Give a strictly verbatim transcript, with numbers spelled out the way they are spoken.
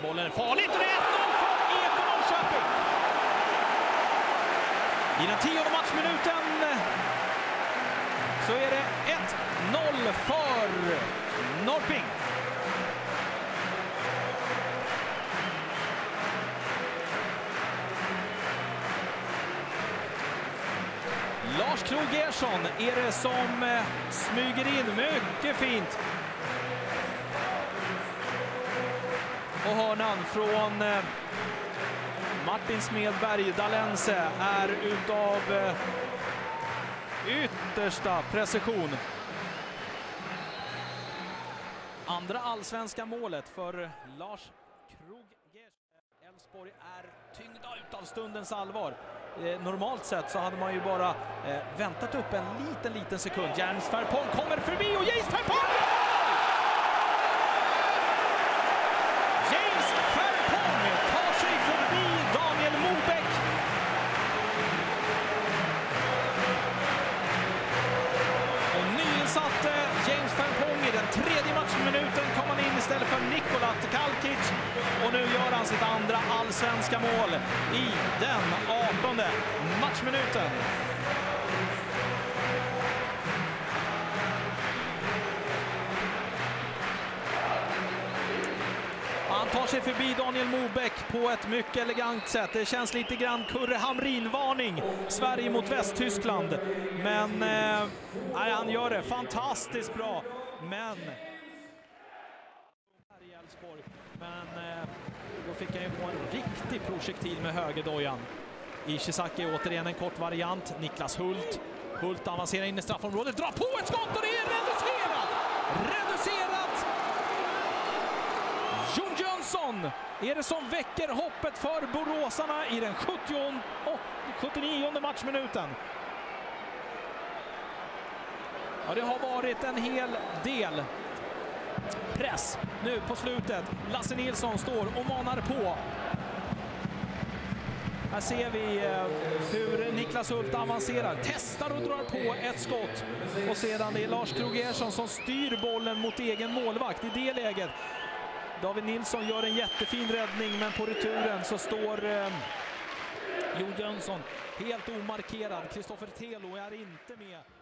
bollen är farligt och det är ett noll för I F K Norrköping. I den tionde matchminuten så är det ett noll för Norrköping. Lars Krogh Gerson är det som eh, smyger in mycket fint. Och hörnan från eh, Martin Smedberg Dalense är utav eh, yttersta precision. Andra allsvenska målet för Lars Krogh Gerson. Elfsborg är tyngda utav stundens allvar. Eh, normalt sett så hade man ju bara eh, väntat upp en liten, liten sekund. James Ferpong kommer förbi och James Ferpong! James Ferpong tar sig förbi Daniel Mobeck. Och nyinsatte James Ferpong i den tredje matchminuten kom han in istället för Nikola Tkalkic. Och nu gör han sitt andra allsvenska mål i den artonde matchminuten. Han tar sig förbi Daniel Mobeck på ett mycket elegant sätt. Det känns lite grann Kurre Hamrin-varning. Sverige mot Västtyskland. Men eh, nej, han gör det fantastiskt bra. Men Men eh, då fick han ju på en riktig projektil med högerdojan. Ishizaki återigen en kort variant. Niklas Hult. Hult avancerar in i straffområdet. Drar på ett skott och det är reducerat! Reducerat! Jon Jönsson är det som väcker hoppet för boråsarna i den sjuttionionde matchminuten. Ja, det har varit en hel del press nu på slutet. Lasse Nilsson står och manar på. Här ser vi hur Niklas Hult avancerar. Testar och drar på ett skott. Och sedan det är Lars Krogh Gerson som styr bollen mot egen målvakt i det läget. David Nilsson gör en jättefin räddning, men på returen så står eh, Jon Jönsson helt omarkerad. Kristoffer Telo är inte med.